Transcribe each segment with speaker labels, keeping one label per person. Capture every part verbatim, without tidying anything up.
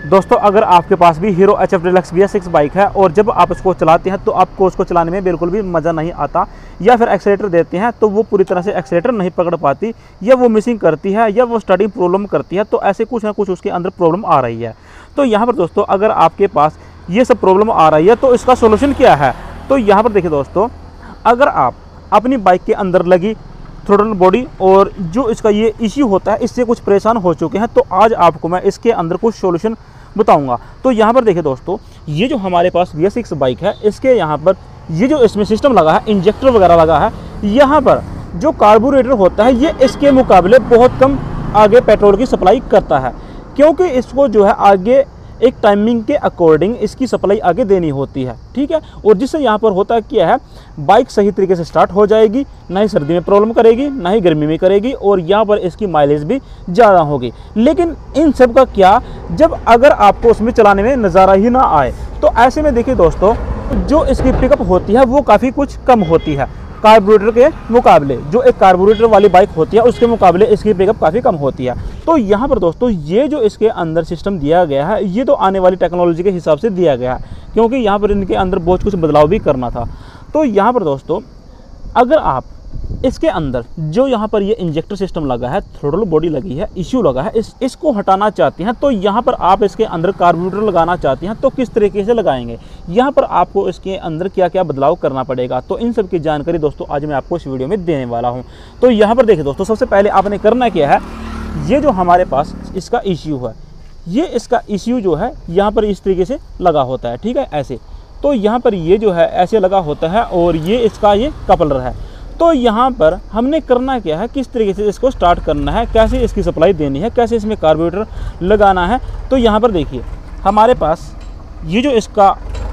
Speaker 1: दोस्तों अगर आपके पास भी Hero H F Deluxe B S six bike है और जब आप उसको चलाते हैं तो आपको उसको चलाने में बिल्कुल भी मज़ा नहीं आता, या फिर एक्सीलेटर देते हैं तो वो पूरी तरह से एक्सीलेटर नहीं पकड़ पाती, या वो मिसिंग करती है, या वो स्टार्टिंग प्रॉब्लम करती है, तो ऐसे कुछ ना कुछ उसके अंदर प्रॉब्लम आ रही है। तो यहाँ पर दोस्तों अगर आपके पास ये सब प्रॉब्लम आ रही है तो इसका सोल्यूशन क्या है। तो यहाँ पर देखिए दोस्तों, अगर आप अपनी बाइक के अंदर लगी थ्रोटल बॉडी और जो इसका ये इश्यू होता है इससे कुछ परेशान हो चुके हैं, तो आज आपको मैं इसके अंदर कुछ सॉल्यूशन बताऊंगा। तो यहाँ पर देखिए दोस्तों, ये जो हमारे पास बी एस सिक्स बाइक है इसके यहाँ पर ये जो इसमें सिस्टम लगा है, इंजेक्टर वगैरह लगा है, यहाँ पर जो कार्बोरेटर होता है ये इसके मुकाबले बहुत कम आगे पेट्रोल की सप्लाई करता है, क्योंकि इसको जो है आगे एक टाइमिंग के अकॉर्डिंग इसकी सप्लाई आगे देनी होती है, ठीक है। और जिससे यहाँ पर होता क्या है, बाइक सही तरीके से स्टार्ट हो जाएगी, ना ही सर्दी में प्रॉब्लम करेगी ना ही गर्मी में करेगी, और यहाँ पर इसकी माइलेज भी ज़्यादा होगी। लेकिन इन सब का क्या जब अगर आपको उसमें चलाने में नज़ारा ही ना आए, तो ऐसे में देखिए दोस्तों, जो इसकी पिकअप होती है वो काफ़ी कुछ कम होती है कार्बोरेटर के मुकाबले। जो एक कार्बोरेटर वाली बाइक होती है उसके मुकाबले इसकी पिकअप काफ़ी कम होती है। तो यहाँ पर दोस्तों ये जो इसके अंदर सिस्टम दिया गया है ये तो आने वाली टेक्नोलॉजी के हिसाब से दिया गया है, क्योंकि यहाँ पर इनके अंदर बहुत कुछ बदलाव भी करना था। तो यहाँ पर दोस्तों अगर आप इसके अंदर जो यहाँ पर ये इंजेक्टर सिस्टम लगा है, थ्रोटल बॉडी लगी है, इश्यू लगा है, इस इसको हटाना चाहते हैं, तो यहाँ पर आप इसके अंदर कार्बोरेटर लगाना चाहते हैं तो किस तरीके से लगाएंगे, यहाँ पर आपको इसके अंदर क्या क्या बदलाव करना पड़ेगा, तो इन सब की जानकारी दोस्तों आज मैं आपको इस वीडियो में देने वाला हूँ। तो यहाँ पर देखिए दोस्तों, सबसे पहले आपने करना क्या है, ये जो हमारे पास इसका इश्यू है, ये इसका इश्यू जो है यहाँ पर इस तरीके से लगा होता है, ठीक है, ऐसे। तो यहाँ पर ये जो है ऐसे लगा होता है और ये इसका ये कपलर है। तो यहाँ पर हमने करना क्या है, किस तरीके से इसको स्टार्ट करना है, कैसे इसकी सप्लाई देनी है, कैसे इसमें कार्बोरेटर लगाना है। तो यहाँ पर देखिए हमारे पास ये जो इसका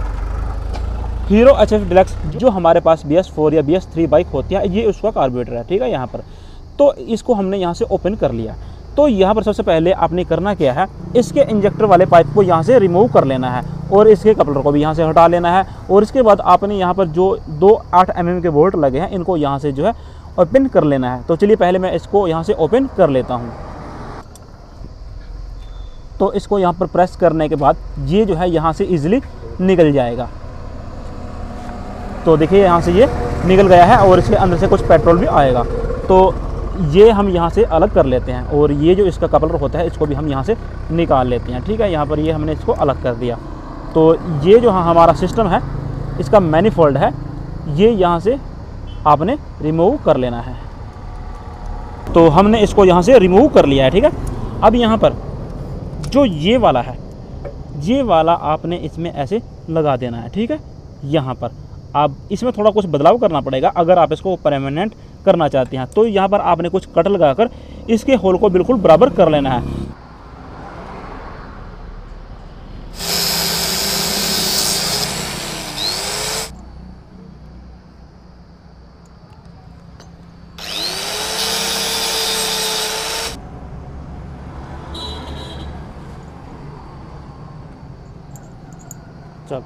Speaker 1: हीरो एच एफ डिलक्स जो हमारे पास बी एस फोर या बी एस थ्री बाइक होती है, ये उसका कार्बोरेटर है, ठीक है। यहाँ पर तो इसको हमने यहाँ से ओपन कर लिया। तो यहाँ पर सबसे पहले आपने करना क्या है, इसके इंजेक्टर वाले पाइप को यहाँ से रिमूव कर लेना है और इसके कपलर को भी यहाँ से हटा लेना है। और इसके बाद आपने यहाँ पर जो दो आठ एम एम के बोल्ट लगे हैं इनको यहाँ से जो है ओपन कर लेना है। तो चलिए पहले मैं इसको यहाँ से ओपन कर लेता हूँ। तो इसको यहाँ पर प्रेस करने के बाद ये जो है यहाँ से ईजिली निकल जाएगा। तो देखिए यहाँ से ये निकल गया है और इसके अंदर से कुछ पेट्रोल भी आएगा। तो ये हम यहाँ से अलग कर लेते हैं और ये जो इसका कपलर होता है इसको भी हम यहाँ से निकाल लेते हैं, ठीक है। यहाँ पर ये हमने इसको अलग कर दिया। तो ये जो हमारा सिस्टम है इसका मैनिफोल्ड है, ये यहाँ से आपने रिमूव कर लेना है। तो हमने इसको यहाँ से रिमूव कर लिया है, ठीक है। अब यहाँ पर जो ये वाला है, ये वाला आपने इसमें ऐसे लगा देना है, ठीक है। यहाँ पर आप इसमें थोड़ा कुछ बदलाव करना पड़ेगा अगर आप इसको परमानेंट करना चाहते हैं। तो यहाँ पर आपने कुछ कट लगाकर इसके होल को बिल्कुल बराबर कर लेना है। चल,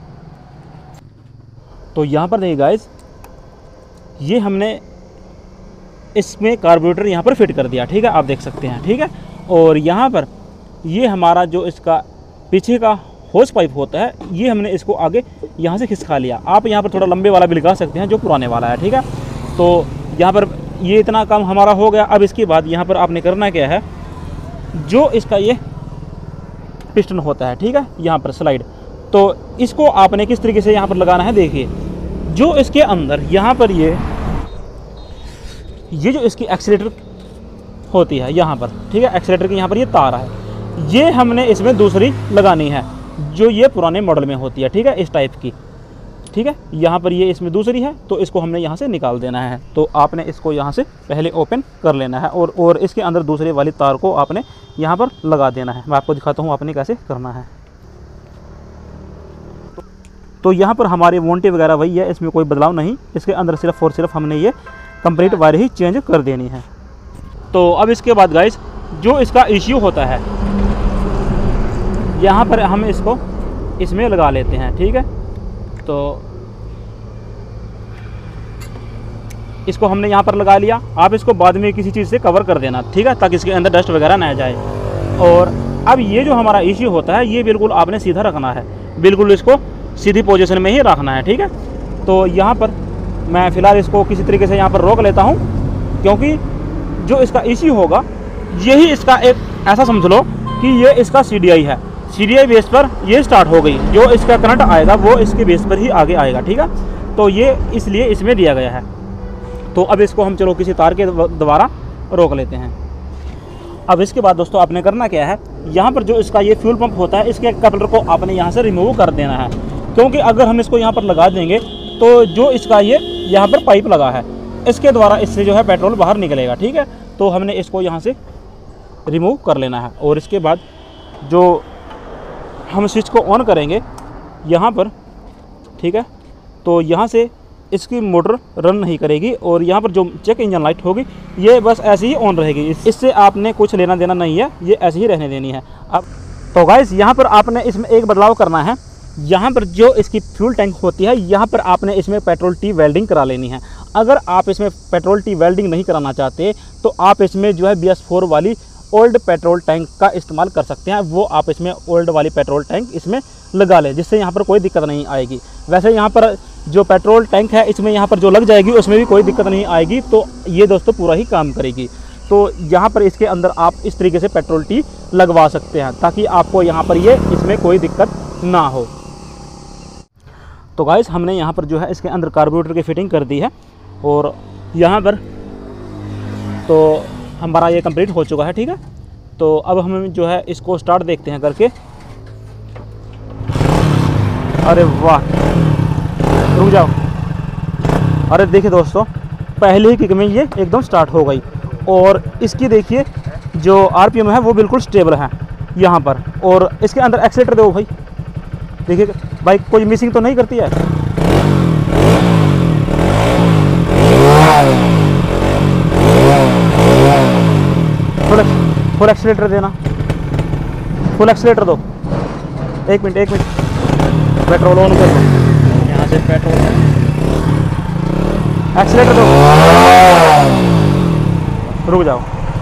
Speaker 1: तो यहाँ पर देखिए गाइस, ये हमने इसमें कार्बोरेटर यहाँ पर फिट कर दिया, ठीक है, आप देख सकते हैं, ठीक है। और यहाँ पर ये हमारा जो इसका पीछे का होस पाइप होता है ये हमने इसको आगे यहाँ से खिसका लिया। आप यहाँ पर थोड़ा लंबे वाला भी लगा सकते हैं जो पुराने वाला है, ठीक है। तो यहाँ पर ये इतना काम हमारा हो गया। अब इसके बाद यहाँ पर आपने करना क्या है, जो इसका ये पिस्टन होता है, ठीक है, यहाँ पर स्लाइड, तो इसको आपने किस तरीके से यहाँ पर लगाना है। देखिए जो इसके अंदर यहाँ पर ये ये जो इसकी एक्सीलेटर होती है यहाँ पर, ठीक है, एक्सीलेटर की यहाँ पर ये तार है, ये हमने इसमें दूसरी लगानी है जो ये पुराने मॉडल में होती है, ठीक है, इस टाइप की, ठीक है। यहाँ पर ये इसमें दूसरी है तो इसको हमने यहाँ से निकाल देना है। तो आपने इसको यहाँ से पहले ओपन कर लेना है और और इसके अंदर दूसरे वाली तार को आपने यहाँ पर लगा देना है। मैं आपको दिखाता हूँ आपने कैसे करना है। तो यहाँ पर हमारे वारंटी वगैरह वही है, इसमें कोई बदलाव नहीं, इसके अंदर सिर्फ और सिर्फ हमने ये कंप्लीट वायर ही चेंज कर देनी है। तो अब इसके बाद गाइस जो इसका इश्यू होता है यहाँ पर हम इसको इसमें लगा लेते हैं, ठीक है। तो इसको हमने यहाँ पर लगा लिया। आप इसको बाद में किसी चीज़ से कवर कर देना, ठीक है, ताकि इसके अंदर डस्ट वगैरह ना जाए। और अब ये जो हमारा इश्यू होता है ये बिल्कुल आपने सीधा रखना है, बिल्कुल इसको सीधी पोजीशन में ही रखना है, ठीक है। तो यहाँ पर मैं फ़िलहाल इसको किसी तरीके से यहाँ पर रोक लेता हूँ, क्योंकि जो इसका इश्यू होगा यही इसका एक ऐसा समझ लो कि ये इसका सी डी आई है, सी डी आई बेस पर ये स्टार्ट हो गई, जो इसका करंट आएगा वो इसके बेस पर ही आगे आएगा, ठीक है। तो ये इसलिए इसमें दिया गया है। तो अब इसको हम चलो किसी तार के द्वारा रोक लेते हैं। अब इसके बाद दोस्तों आपने करना क्या है, यहाँ पर जो इसका ये फ्यूल पंप होता है इसके कपलर को आपने यहाँ से रिमूव कर देना है, क्योंकि अगर हम इसको यहाँ पर लगा देंगे तो जो इसका ये यहाँ पर पाइप लगा है इसके द्वारा इससे जो है पेट्रोल बाहर निकलेगा, ठीक है। तो हमने इसको यहाँ से रिमूव कर लेना है। और इसके बाद जो हम स्विच को ऑन करेंगे यहाँ पर, ठीक है, तो यहाँ से इसकी मोटर रन नहीं करेगी और यहाँ पर जो चेक इंजन लाइट होगी ये बस ऐसे ही ऑन रहेगी, इससे आपने कुछ लेना देना नहीं है, ये ऐसे ही रहने देनी है। अब तो गाइस यहाँ पर आपने इसमें एक बदलाव करना है, यहाँ पर जो इसकी फ्यूल टैंक होती है यहाँ पर आपने इसमें पेट्रोल टी वेल्डिंग करा लेनी है। अगर आप इसमें पेट्रोल टी वेल्डिंग नहीं कराना चाहते तो आप इसमें जो है बी एस फोर वाली ओल्ड पेट्रोल टैंक का इस्तेमाल कर सकते हैं, वो आप इसमें ओल्ड वाली पेट्रोल टैंक इसमें लगा लें, जिससे यहाँ पर कोई दिक्कत नहीं आएगी। वैसे यहाँ पर जो पेट्रोल टैंक है इसमें यहाँ पर जो लग जाएगी उसमें भी कोई दिक्कत नहीं आएगी, तो ये दोस्तों पूरा ही काम करेगी। तो यहाँ पर इसके अंदर आप इस तरीके से पेट्रोल टी लगवा सकते हैं ताकि आपको यहाँ पर ये इसमें कोई दिक्कत ना हो। तो गाइस हमने यहाँ पर जो है इसके अंदर कार्बोरेटर की फिटिंग कर दी है और यहाँ पर तो हमारा ये कंप्लीट हो चुका है, ठीक है। तो अब हम जो है इसको स्टार्ट देखते हैं करके। अरे वाह, रुक जाओ। अरे देखिए दोस्तों, पहले ही किक में ये एकदम स्टार्ट हो गई और इसकी देखिए जो आर पी एम है वो बिल्कुल स्टेबल है यहाँ पर। और इसके अंदर एक्सीलेटर दो भाई, देखिए बाइक कोई मिसिंग तो नहीं करती है। फुल फुल एक्सीलेटर देना, फुल एक्सीलेटर दो। एक मिनट एक मिनट, पेट्रोल ऑन कर दो, यहाँ से पेट्रोल एक्सीलेटर दो, रुक जाओ।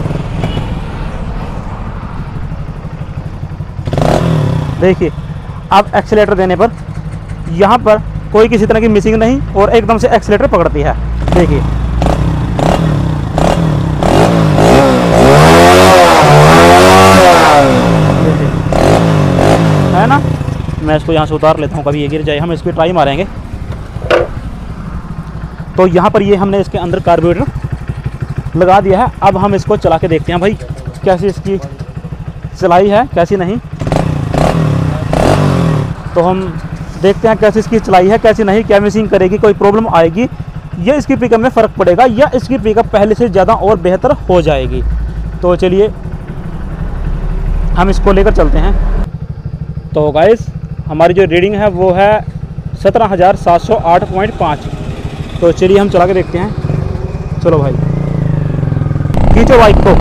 Speaker 1: देखिए अब एक्सीलेटर देने पर यहाँ पर कोई किसी तरह की मिसिंग नहीं और एकदम से एक्सीलेटर पकड़ती है, देखिए। है ना, मैं इसको यहाँ से उतार लेता हूँ, कभी ये गिर जाए, हम इस पर ट्राई मारेंगे। तो यहाँ पर ये हमने इसके अंदर कार्बोरेटर लगा दिया है। अब हम इसको चला के देखते हैं भाई कैसी इसकी चलाई है कैसी नहीं। तो हम देखते हैं कैसी इसकी चलाई है कैसी नहीं, क्या मिसिंग करेगी, कोई प्रॉब्लम आएगी, या इसकी पिकअप में फ़र्क पड़ेगा, या इसकी पिकअप पहले से ज़्यादा और बेहतर हो जाएगी। तो चलिए हम इसको लेकर चलते हैं। तो गाइस हमारी जो रीडिंग है वो है सत्रह हज़ार सात सौ आठ पॉइंट पाँच। तो चलिए हम चला के देखते हैं। चलो भाई खींचो बाइक को।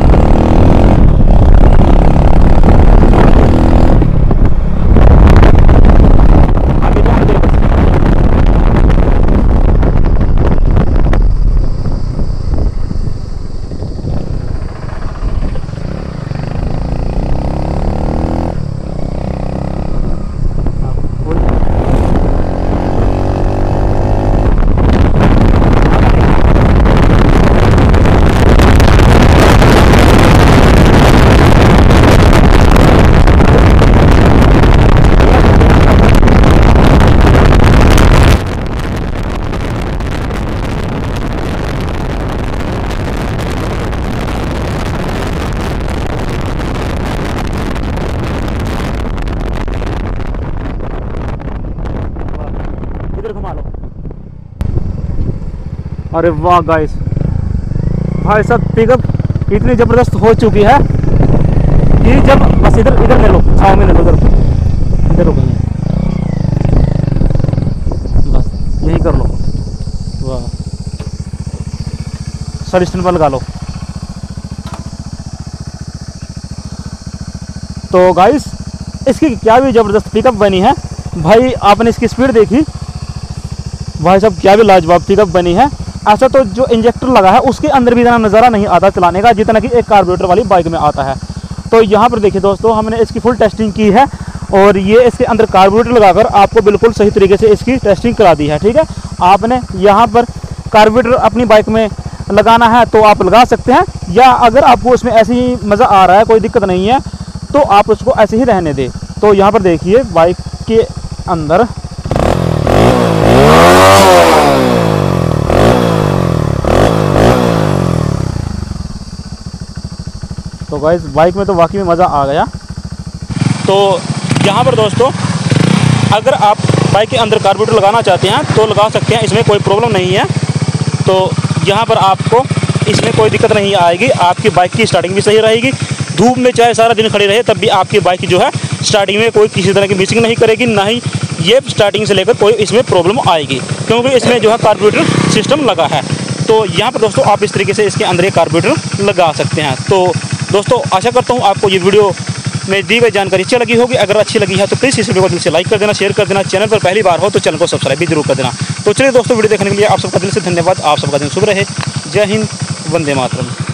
Speaker 1: घुमा लो। अरे वाह गाइस, भाई साहब पिकअप इतनी ज़बरदस्त हो चुकी है कि जब बस इधर इधर ले लो, छाव में ले लो, इधर इधर रुको, बस यही कर लो। वाह, सर स्टैंड पर लगा लो। तो गाइस इसकी क्या भी ज़बरदस्त पिकअप बनी है भाई, आपने इसकी स्पीड देखी भाई साहब, क्या भी लाजवाब पिकअप बनी है। ऐसा तो जो इंजेक्टर लगा है उसके अंदर भी इतना नज़ारा नहीं आता चलाने का जितना कि एक कार्बोरेटर वाली बाइक में आता है। तो यहाँ पर देखिए दोस्तों, हमने इसकी फुल टेस्टिंग की है और ये इसके अंदर कार्बोरेटर लगाकर आपको बिल्कुल सही तरीके से इसकी टेस्टिंग करा दी है। ठीक है, आपने यहाँ पर कार्बोरेटर अपनी बाइक में लगाना है तो आप लगा सकते हैं, या अगर आपको उसमें ऐसे ही मज़ा आ रहा है, कोई दिक्कत नहीं है, तो आप उसको ऐसे ही रहने दें। तो यहाँ पर देखिए बाइक के अंदर तो गाइस बाइक में तो वाकई में मज़ा आ गया। तो यहाँ पर दोस्तों, अगर आप बाइक के अंदर कार्बोरेटर लगाना चाहते हैं तो लगा सकते हैं, इसमें कोई प्रॉब्लम नहीं है। तो यहाँ पर आपको इसमें कोई दिक्कत नहीं आएगी, आपकी बाइक की स्टार्टिंग भी सही रहेगी। धूप में चाहे सारा दिन खड़ी रहे तब भी आपकी बाइक जो है स्टार्टिंग में कोई किसी तरह की मिसिंग नहीं करेगी, ना ही ये स्टार्टिंग से लेकर कोई इसमें प्रॉब्लम आएगी, क्योंकि इसमें जो है कार्बोरेटर सिस्टम लगा है। तो यहाँ पर दोस्तों आप इस तरीके से इसके अंदर एक कार्बोरेटर लगा सकते हैं। तो दोस्तों आशा करता हूँ आपको ये वीडियो में दी गई जानकारी अच्छी लगी होगी। अगर अच्छी लगी है तो प्लीज़ इस वीडियो को दिल से लाइक कर देना, शेयर कर देना। चैनल पर पहली बार हो तो चैनल को सब्सक्राइब भी जरूर कर देना। तो चलिए दोस्तों, वीडियो देखने के लिए आप सबका दिल से धन्यवाद। आप सबका दिन शुभ रहे। जय हिंद, वंदे मातरम।